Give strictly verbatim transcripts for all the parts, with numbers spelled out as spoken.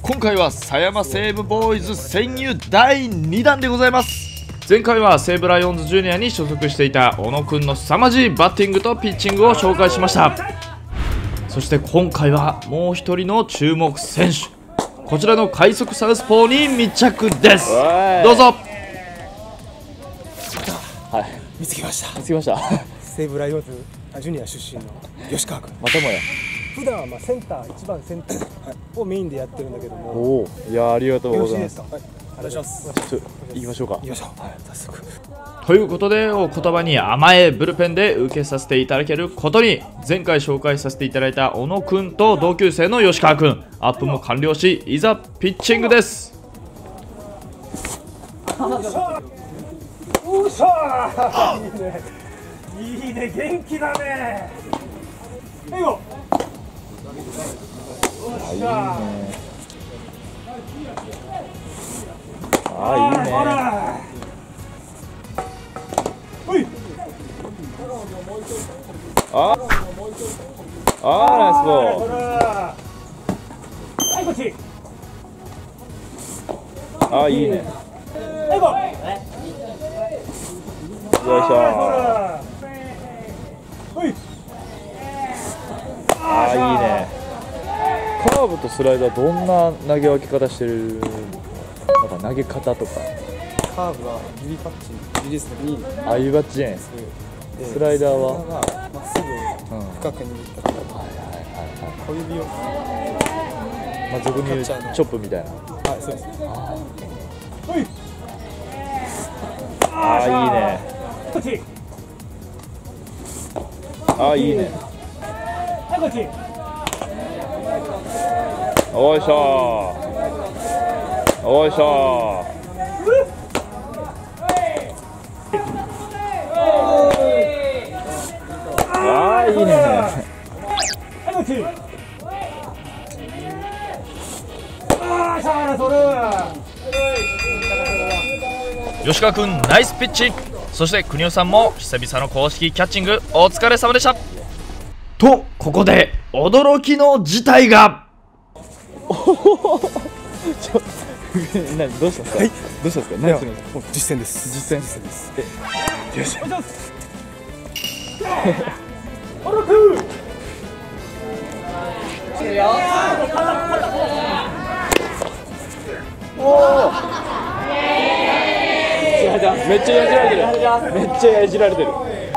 今回は狭山西武ボーイズ潜入だいにだんでございます。前回は西武ライオンズジュニアに所属していた小野くんの凄まじいバッティングとピッチングを紹介しました。そして今回はもう一人の注目選手、こちらの快速サウスポーに密着です。どうぞ。 はい、見つけました。見つけました。西武ライオンズジュニア出身の吉川君。またもや。普段はまあセンター、一番センターをメインでやってるんだけども。おお、いや、ありがとうございます。はい、お願いします。ちょっと行きましょうか。行きましょう。はい、早速。 ということで、お言葉に甘えブルペンで受けさせていただけることに、前回紹介させていただいた小野くんと同級生の吉川くん、アップも完了し、いざピッチングです。 おっしゃー、いいね、いいね、元気だね。はいよ。おっしゃー。あ、いいね。ほい。あ、あ、ナイスボール。はい、こっち。あ、いいね。はい、こう。よいしょ。ああ、いいね。カーブとスライダーどんな投げ分け方してる？なんか投げ方とか。カーブは指パッチン、リリースに。あ、指パッチン。スライダーはまっすぐ深く握ったから。はいはいはいはい。小指を。まあ俗に言うチョップみたいな。はい、そうです。ああ、いいね。こっち。あ、いいね。はい、こっち。おいしょー。おいしょー。あー、いいね。はい、こっち。あー、しゃー、それ。 吉川くんナイスピッチ。そして国尾さんも久々の公式キャッチングお疲れ様でした。とここで驚きの事態が。 おお、ちょ何どうしたんですか。はい、どうしたんですか。何するんですか。実践です。実践実践です。え、よし。おろく。おお。めっちゃやじられてる。めっちゃやじられてる。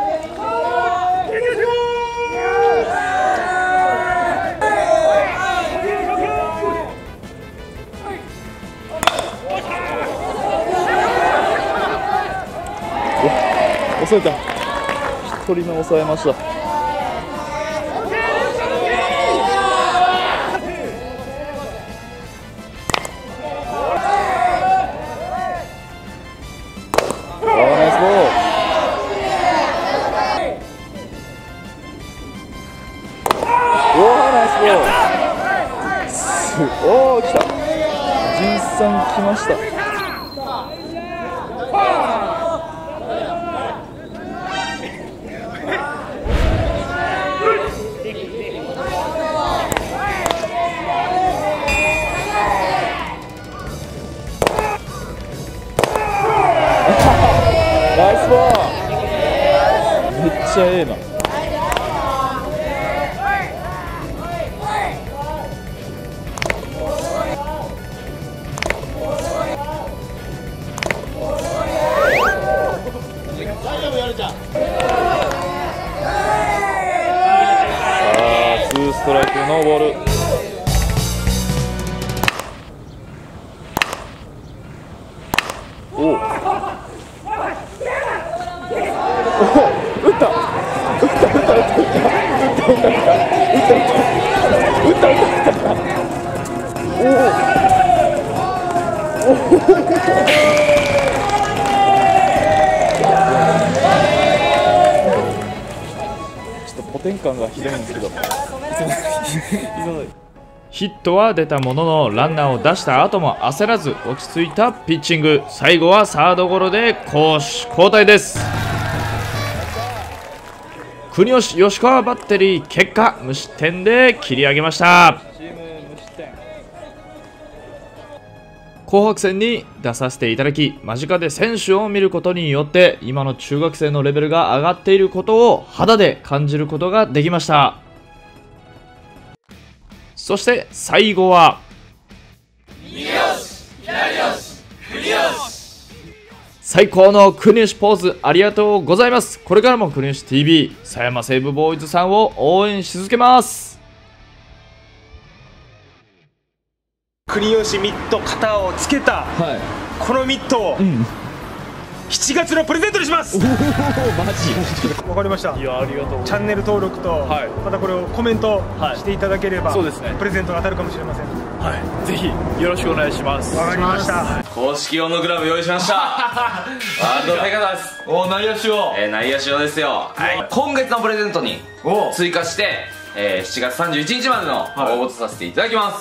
抑えた。一人目抑えました。おお、来た。じゅうさん来ました。ナイスボール。めっちゃええな。ツーストライクノーボール。おお、打った打った打った打った打った打った打った打った打った打った打った打った。おちょっとポテン感がひどいんですけど。 ヒットは出たもののランナーを出した後も焦らず落ち着いたピッチング。最後はサードゴロで攻守交代です。国吉吉川バッテリー結果無失点で切り上げました。チーム無失点。 紅白戦に出させていただき、間近で選手を見ることによって今の中学生のレベルが上がっていることを肌で感じることができました。そして最後は右足左足国吉、最高の国吉ポーズありがとうございます。これからも国吉 ティーブイ 狭山西武ボーイズさんを応援し続けます。 国吉ミット型をつけた、はい、このミットを、うん、しちがつのプレゼントにします。マジわかりました。いや、ありがとう。チャンネル登録と、はい、またこれをコメントしていただければ、はい、そうですね、プレゼントが当たるかもしれません。はい、ぜひよろしくお願いします。わかりました。 公式用のグラブ用意しました。ワールドペガダス。 お、内野手用。 えー、内野手用ですよ。はい、今月のプレゼントに追加して、えー、しちがつさんじゅういちにちまでの応募とさせていただきます。